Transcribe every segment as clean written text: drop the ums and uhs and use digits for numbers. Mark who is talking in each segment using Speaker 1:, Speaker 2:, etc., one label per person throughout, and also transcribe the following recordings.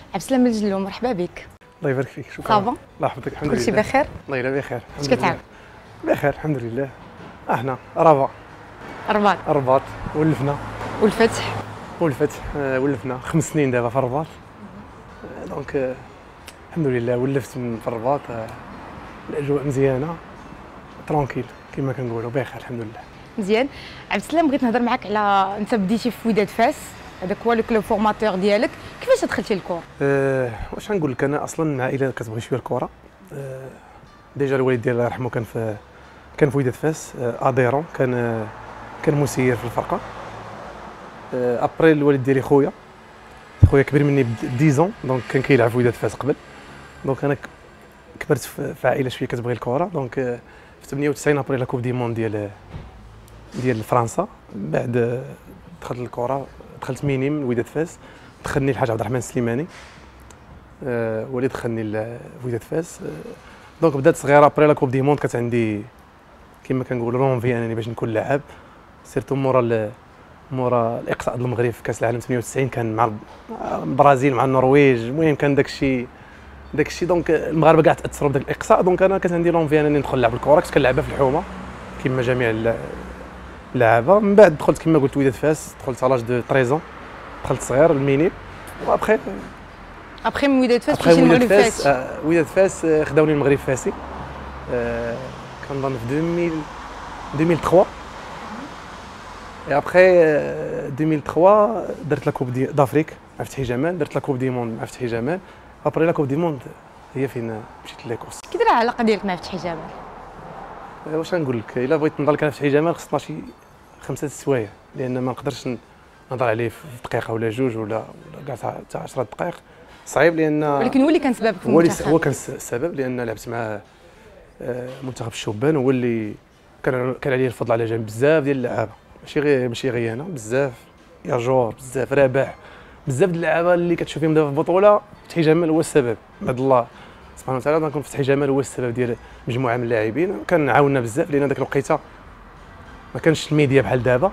Speaker 1: عبد السلام الجلو، مرحبا بك.
Speaker 2: الله يبارك فيك. شكرا.
Speaker 1: صافا؟
Speaker 2: الله يحفظك. الحمد لله.
Speaker 1: كلشي بخير؟
Speaker 2: الله يلا بخير.
Speaker 1: اش كتعمل؟
Speaker 2: بخير الحمد لله. احنا رافا
Speaker 1: الرباط
Speaker 2: ولفنا
Speaker 1: والفتح
Speaker 2: ولفنا 5 سنين دابا في الرباط. دونك الحمد لله ولفت في الرباط. الاجواء مزيانه ترونكيل كما كنقولوا، بخير الحمد لله.
Speaker 1: مزيان. عبد السلام، بغيت نهضر معاك على انت بديتي في وداد فاس، هذاك هو لو كلوب فورماتور ديالك، كيفاش دخلتي للكره؟
Speaker 2: واش غنقول لك، انا اصلا من عائله كتبغي شويه الكره. ديجا الوالد ديالي الله يرحمه كان في وداد فاس اديرون، كان مسير في الفرقه. ابري الوالد ديالي خويا كبير مني ب 10 دونك كان كيلعب في وداد فاس قبل. دونك انا كبرت في عائله شويه كتبغي الكره. دونك في 98 ابري لا كوب دي موند ديال فرنسا، بعد دخلت للكره، دخلت ميني من وداد فاس، دخلني الحاج عبد الرحمن السليماني. ولي دخلني لوداد فاس. دونك بدات صغيره. ابري لا كوب دي موند كانت عندي كما كنقولوا لونفي انني باش نكون لاعب، سيرتو مورا الاقصاء ديال المغرب في كاس العالم 98 كان مع البرازيل مع النرويج. المهم كان داكشي دونك المغاربه كاع تاثروا بداك الاقصاء. دونك انا كانت عندي لونفي انني ندخل نلعب الكره، كنت كنلعبها في الحومه كما جميع اللعابه. من بعد دخلت كما قلت وداد فاس، دخلت على لاج دو 13 دخلت صغير الميني. وابخي
Speaker 1: من وداد فاس مشيتي للمغرب فاس.
Speaker 2: وداد فاس خداوني المغرب فاسي. كنظن في 2003. Et après 2003 درت لا كوب دافريك مع فتحي جمال، درت لا كوب دي موند مع فتحي جمال. ابري لا كوب دي موند هي فين مشيت ليكوس.
Speaker 1: كي دايره العلاقه ديالك مع فتحي جمال؟
Speaker 2: واش غنقول لك، الا بغيت نهضر لك على فتحي جمال خصنا شي 5 سوايع، لان ما نقدرش نهضر عليه في دقيقه ولا جوج ولا كاع حتى 10 دقائق، صعيب. لان
Speaker 1: ولكن هو اللي كان سببك في المنتخب.
Speaker 2: هو كان السبب، لان لعبت معاه منتخب الشبان، هو اللي كان عليه الفضل على جانب بزاف ديال اللعابه، ماشي غير انا، بزاف يا جور، بزاف رابح، بزاف د اللعابه اللي كتشوفيهم دابا في البطوله. فتحي جمال هو السبب بعد الله سبحانه وتعالى. دونك فتحي جمال هو السبب ديال مجموعه من اللاعبين. كان عاوننا بزاف، لان داك الوقيته ما كانش الميديا بحال دابا،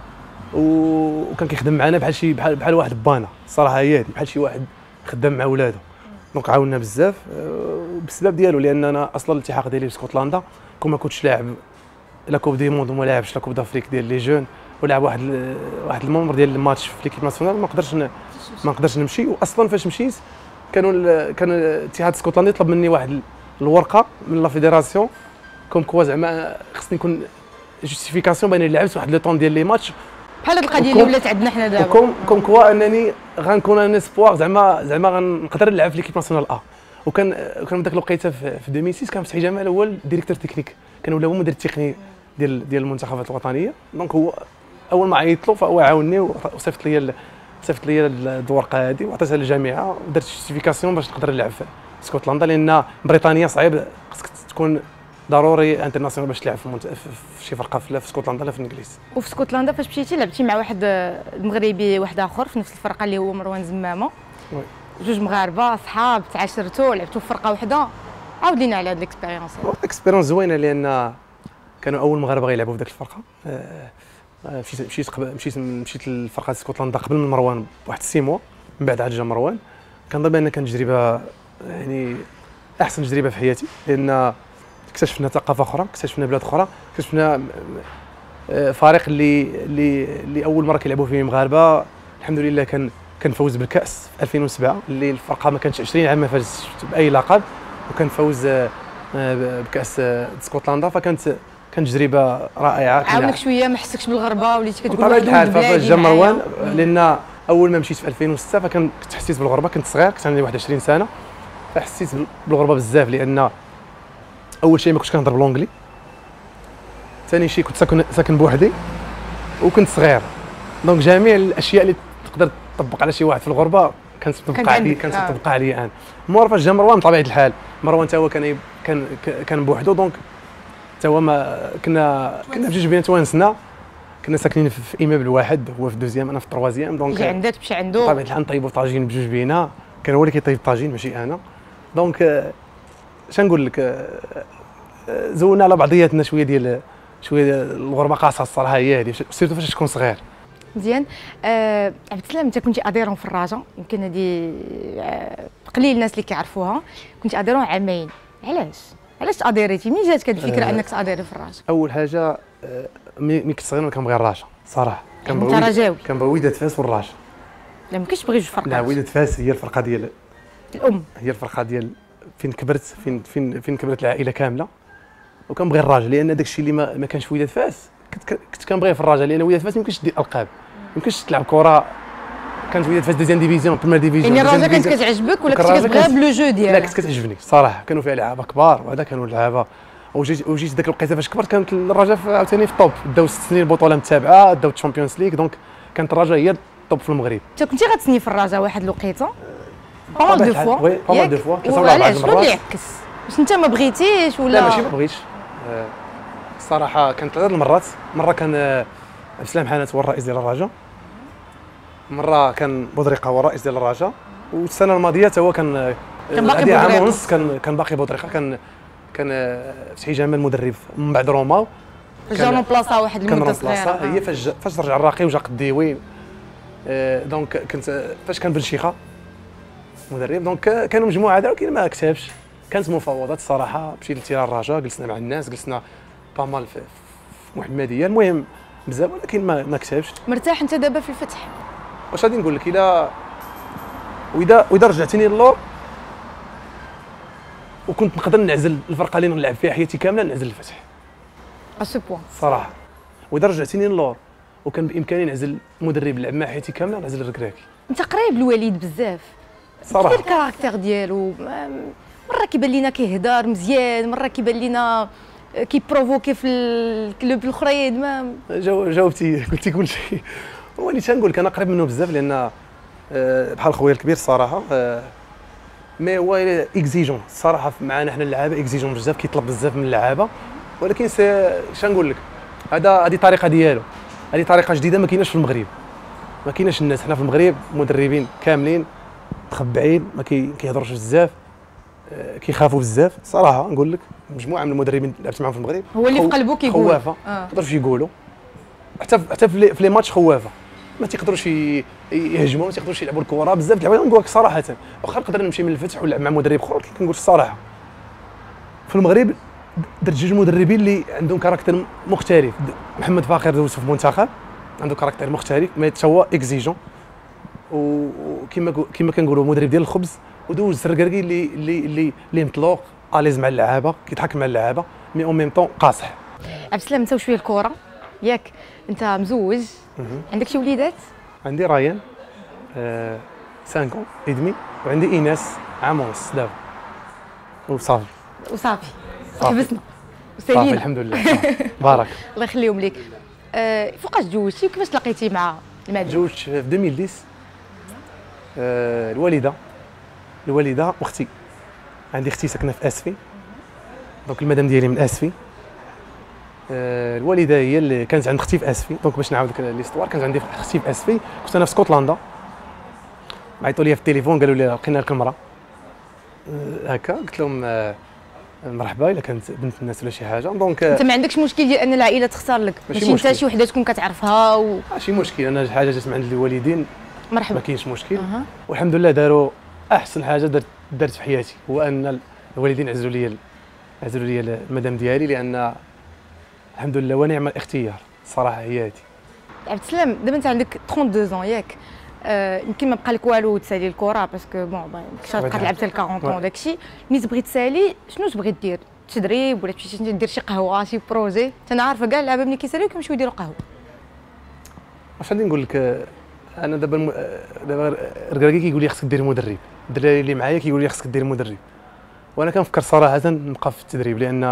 Speaker 2: وكان كيخدم معنا بحال واحد بانا، الصراحه هي هذه، بحال شي واحد خدام مع ولادو. دونك عاوننا بزاف بالسبب ديالو، لان انا اصلا الالتحاق ديالي في اسكتلندا كون ما كنتش لاعب لا كوب دي موند وما لاعبش لا كوب دافريك ديال لي جون، ولعب واحد المومبر ديال الماتش في ليكيب ناسيونال، ما نقدرش نمشي. واصلا فاش مشيت كان الاتحاد الاسكتلندي طلب مني واحد الورقه من لا فيدراسيون كوم كوا زعما خصني نكون جوستيفيكاسيون باني لعبت واحد لو طون ديال لي ماتش،
Speaker 1: بحال هاد القضيه اللي ولات عندنا حنا دابا.
Speaker 2: كوم كوا انني غنكون ان اسبوار زعما غنقدر نلعب في ليكيب ناسيونال ا. وكان داك الوقيته في 2006 كان فتحي جمال هو الديريكتور تكنيك، كان ولا هو المدير التقني ديال المنتخبات الوطنيه. دونك هو اول ما عيطت له فهو عاوني وصيفط لي الورقه هذه وعطيتها للجامعه، ودرت جوستيفيكاسيون باش نقدر نلعب في اسكتلندا، لان بريطانيا صعيب، خصك تكون ضروري انترناسيونال باش تلعب في شي فرقه في اسكتلندا لا في الانجليز.
Speaker 1: وفي اسكتلندا فاش مشيتي لعبتي مع واحد المغربي واحد اخر في نفس الفرقه اللي هو مروان زمامه. جوج مغاربه صحاب، تعاشرتوا، لعبتوا في فرقه واحده. عاود لينا على هاد ليكسبيريونس.
Speaker 2: اكسبيريونس زوينه، لان كانوا اول مغاربه غيلعبوا في ذاك الفرقه. مشيت للفرقه اسكتلندا قبل من مروان بواحد 6 موا، من بعد عاد جا مروان. كنظن بان كانت تجربه يعني احسن تجربه في حياتي، لان اكتشفنا ثقافه اخرى، اكتشفنا بلاد اخرى، اكتشفنا فريق اللي اول مره كيلعبوا فيه مغاربه. الحمد لله كان فوز بالكاس في 2007، اللي الفرقه ما كانتش 20 عام ما فازتش باي لقب، وكان فوز بكاس اسكتلندا. فكانت تجربه رائعه.
Speaker 1: عاونك شويه ما حسكش بالغربه، وليتي كتقول
Speaker 2: بطبيعه الحال. فاش جا مروان، لان اول ما مشيت في 2006 كنت حسيت بالغربه، كنت صغير، كنت عندي 21 سنه، فحسيت بالغربه بزاف، لان اول شيء ما كنتش كنهضر بالونجلي، ثاني شيء كنت ساكن بوحدي وكنت صغير. دونك جميع الاشياء اللي تقدر تطبق على شي واحد في الغربه كانت تطبق عليا انا. مورا فاش جا مروان بطبيعه الحال، مروان تا هو كان بوحدو، دونك تا هو ما كنا بجوج بينا توانسنا، كنا ساكنين في ايمابل واحد، هو في الدوزيام انا في التروازيام. دونك
Speaker 1: جا عندك تمشي عنده
Speaker 2: بطبيعه الحال نطيبوا طاجين بجوج بينا، كان هو اللي كيطيب طاجين ماشي انا. دونك اش نقول لك، زولنا على بعضياتنا شويه ديال الغربه قاصه الصراحه، هي هذه سيرتو فاش تكون صغير.
Speaker 1: مزيان. عبد السلام، انت كنتي اديرون في الرجاء، يمكن هذه قليل الناس اللي كيعرفوها. كنتي اديرون عامين، علاش اديريتي؟ منين جاتك هذه الفكره انك تاديري في الرجاء؟
Speaker 2: اول حاجه ملي كنت صغير كنبغي الرجاء صراحه.
Speaker 1: انت رجاوي؟
Speaker 2: كنبغي وداد فاس والرجاء.
Speaker 1: لا ما كاينش تبغي جوج فرقات.
Speaker 2: لا، وداد فاس هي الفرقه ديال
Speaker 1: الام،
Speaker 2: هي الفرقه ديال فين كبرت، فين كبرت العائله كامله. وكنبغي الرجاء لان داك الشيء اللي ما كانش في وداد فاس كنت كنبغيه في الرجاء، لان وداد فاس ما يمكنش دير القاب، ما يمكنش تلعب كره. كانت وداد فاس دوزيام ديفيزيون، بريمير ديفيزيون.
Speaker 1: يعني الرجاء كانت كتعجبك ولا كنت كتبغيها بلو جو ديالها؟
Speaker 2: لا، كنت كتعجبني صراحه. كانوا فيها لعابه كبار، وهذا كانوا لعابه. وجيت ديك الوقيته فاش كبرت كانت الرجاء عاوتاني في الطوب، داو 6 سنين البطوله متابعه، داو الشامبيونز ليغ، دونك كانت الرجاء هي الطوب في المغرب.
Speaker 1: انت كنتي غتسني في الرجاء واحد الوقيته بامال دو فوا؟
Speaker 2: وي بامال دو فوا.
Speaker 1: وعلاش؟ شنو اللي عكس؟ واش انت ما بغيتيش ولا؟
Speaker 2: لا ماشي ما بغيتش. الصراحه كانت 3 المرات. مره كان عبد السلام حانات هو الرئيس ديال الرجاء، مره كان بودريقه هو الرئيس ديال الرجاء، والسنه الماضيه حتى هو كان
Speaker 1: باقي
Speaker 2: عام
Speaker 1: بودريقة.
Speaker 2: ونص كان باقي بودريقه. كان فتحي جمال المدرب من بعد روما،
Speaker 1: جا بلاصه واحد المده صغيره.
Speaker 2: هي فاش رجع الراقي وجا قديوي. دونك كنت فاش كان بن شيخه مدرب، دونك كانوا مجموعه هذا، ولكن ما كتبش. كانت مفاوضات الصراحه، مشيت لتيران الرجاء، جلسنا مع الناس، جلسنا بامال في محمديه، المهم بزاف، ولكن ما كتبش.
Speaker 1: مرتاح انت دابا في الفتح؟
Speaker 2: واش غادي نقول لك؟ واذا رجعتني للور وكنت نقدر نعزل الفرقه اللي نلعب فيها حياتي كامله، نعزل الفتح
Speaker 1: اسو بوان
Speaker 2: صراحه. واذا رجعتني للور وكان بامكاني نعزل مدرب لعب مع حياتي كامله، نعزل الركراكي.
Speaker 1: انت قريب لوليد بزاف
Speaker 2: صراحه.
Speaker 1: كيف الكاركتير ديالو؟ مره كيبان لينا كيهضر مزيان، مره كيبان لينا كيبروفوكي في الكلوب الاخرين. ما
Speaker 2: جاوبتي قلتي كل شيء. هو اللي تنقول لك انا قريب منه بزاف، لان بحال خويا الكبير الصراحه. مي هو اكزيجون الصراحه معنا حنا اللعابه، اكزيجون بزاف، كيطلب بزاف من اللعابه. ولكن شنقول لك، هذه طريقه ديالو، هذه طريقه جديده ما كايناش في المغرب. ما كايناش الناس حنا في المغرب مدربين كاملين مخبعين، ما كيهضروش بزاف، كيخافوا بزاف صراحه. نقول لك مجموعه من المدربين اللي لعبت معاهم في المغرب
Speaker 1: هو اللي في قلبه كيقول
Speaker 2: خوافه، ما يقدروش يقولوا. حتى في لي ماتش خوافه، ما تيقدروش يهجموا، ما تيقدروش يلعبوا الكره بزاف. نقول لك صراحه، واخا نقدر نمشي من الفتح ونلعب مع مدرب اخر، ولكن كنقول الصراحه في المغرب درت 2 مدربين اللي عندهم كاركتر مختلف. محمد فاخر دوزو في المنتخب، عنده كاركتر مختلف، ما هو اكزيجون، وكما كنقولوا مدرب ديال الخبز. ودوز الركراكي اللي مطلوق اليز مع اللعابه، كيضحك مع اللعابه، مي اون ميم طون قاصح.
Speaker 1: عبد السلام، انت وشويه الكره ياك؟ انت مزوج، عندك شي وليدات؟
Speaker 2: عندي رايان 5 ادمي، وعندي ايناس عام ونص دابا، وصافي
Speaker 1: وصافي
Speaker 2: صافي.
Speaker 1: حبسنا
Speaker 2: صافي
Speaker 1: وسالينا.
Speaker 2: الحمد لله. بارك.
Speaker 1: الله يخليهم ليك. فوقاش تزوجتي وكيفاش تلاقيتي مع المدام؟
Speaker 2: تزوجت في 2010. الوالده واختي. عندي اختي ساكنه في اسفي، دونك المدام ديالي من اسفي. الوالده هي اللي كانت عند اختي في اسفي، دونك باش نعاود لك ليستوار، كانت عندي اختي في اسفي، كنت انا في اسكتلندا. عيطوا لي في التليفون قالوا لي لقينا لك المراه هكا. قلت لهم مرحبا، الا كانت بنت الناس ولا شي حاجه. دونك
Speaker 1: انت ما عندكش مشكل ديال ان العائله تختار لك، ماشي انت شي وحده تكون كتعرفها
Speaker 2: ماشي مشكل. انا حاجه جات من عند الوالدين
Speaker 1: مرحبا،
Speaker 2: ما كاينش مشكل. والحمد لله داروا احسن حاجه درت في حياتي، هو ان الوالدين عزلوا لي المدام ديالي، لان الحمد لله ونعم الاختيار صراحه هي هذه.
Speaker 1: عبد السلام، دابا انت عندك 32 ans ياك؟ يمكن ما بقى لك والو تسالي الكره، باسكو بون تبقى تلعب حتى ل 40 داكشي. ملي تبغي تسالي شنو تبغي دير؟ تدريب ولا تمشي دير شي قهوه، شي بروجي؟ انا عارفه كاع اللعابه ملي كيساليو كيمشيو يديروا قهوه.
Speaker 2: واش غادي نقول لك؟ انا دابا الركراكي كيقول لي خصك دير مدرب، الدراري اللي معايا كيقول لي خصك دير مدرب، وانا كنفكر صراحه نبقى في التدريب، لان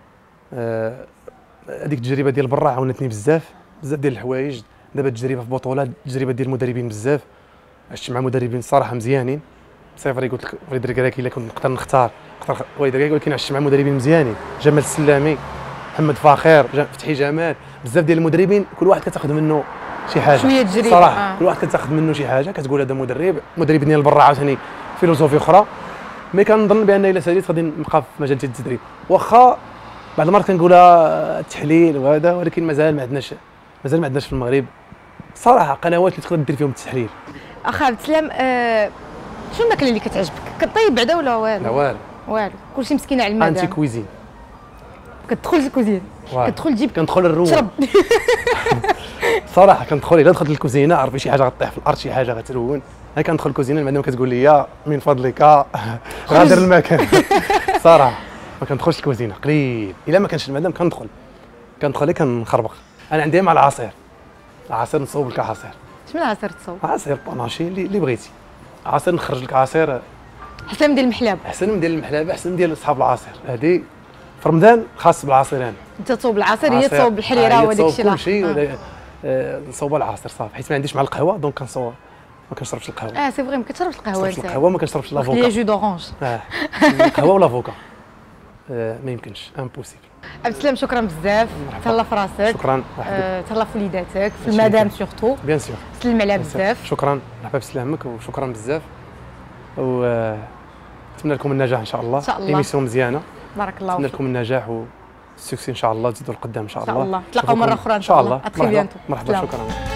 Speaker 2: هذيك التجربه ديال برا عاونتني بزاف ديال الحوايج. دابا التجربه في بطولات، التجربه ديال المدربين بزاف، عشت مع مدربين صراحه مزيانين. صافي قلت لك وليد الركراكي الا كنت نقدر نختار وليد الركراكي، ولكن عشت مع مدربين مزيانين، جمال السلامي، محمد فاخر، فتحي جمال، بزاف ديال المدربين كل واحد كتاخذ منه شي حاجه
Speaker 1: شويه تجربه
Speaker 2: صراحه. كل واحد كتاخذ منه شي حاجه، كتقول هذا مدرب ديال برا عاوتاني فيلوسوفي اخرى. مي كنظن بان الا ساليت غادي نبقى في مجال التدريب، واخا بعض المرات كنقولها التحليل وهذا، ولكن مازال ما عندناش في المغرب صراحه قنوات اللي تقدر دير فيهم التحليل.
Speaker 1: اخا عبد السلام، شنو الماكله اللي كتعجبك؟ كطيب بعدا ولا والو؟
Speaker 2: لا والو
Speaker 1: والو، كلشي مسكين على المدام.
Speaker 2: انتي كويزين.
Speaker 1: كتدخل للكوزين، كتدخل تجيب
Speaker 2: كندخل الروح
Speaker 1: تشرب.
Speaker 2: صراحه كندخل الا دخلت للكوزينه عرفي شي حاجه غطيح في الارض، شي حاجه غترون، ها كندخل الكوزينه المعلمه كتقول لي من فضلك غادر المكان. صراحه ما كندخلش الكوزينه قليل، الا ما كانش المعلم كندخل كنخربق. انا عندي مع العصير نصوب لك عصير.
Speaker 1: شنو العصير تصوب؟
Speaker 2: عصير بوناشي اللي بغيتي، عصير نخرج لك عصير
Speaker 1: احسن من ديال المحلاب.
Speaker 2: احسن من ديال المحلابه، احسن من ديال اصحاب العصير. هذه في رمضان خاص بالعصيران.
Speaker 1: انت تصوب العصير، هي تصوب الحريره وداك الشيء
Speaker 2: كل شيء ولا نصوب العصير صافي، حيت ما عنديش مع القهوه دونك كنصوب. ما كنشربش القهوه.
Speaker 1: سي فري، ما كتشربش القهوه.
Speaker 2: ما كنشربش القهوه، ما كنشربش لافوكا.
Speaker 1: لي جو دورانج.
Speaker 2: القهوه ولا فوكا ما يمكنش، امبوسيبل.
Speaker 1: عبد السلام شكرا بزاف، تهلا في راسك.
Speaker 2: شكرا.
Speaker 1: تهلا في وليداتك، في المدام سورتو.
Speaker 2: بيان سور.
Speaker 1: سلم عليها بزاف.
Speaker 2: شكرا، مرحبا بسلامك وشكرا بزاف. و نتمنى لكم النجاح ان شاء الله.
Speaker 1: ان شاء الله.
Speaker 2: ايميسيون مزيانه.
Speaker 1: بارك الله
Speaker 2: نتمنى لكم النجاح والسكسي ان شاء الله، تزيدوا لقدام ان شاء الله.
Speaker 1: ان شاء الله. نتلاقاو مره اخرى
Speaker 2: ان شاء الله.
Speaker 1: اتري بيانتو.
Speaker 2: مرحبا، شكرا.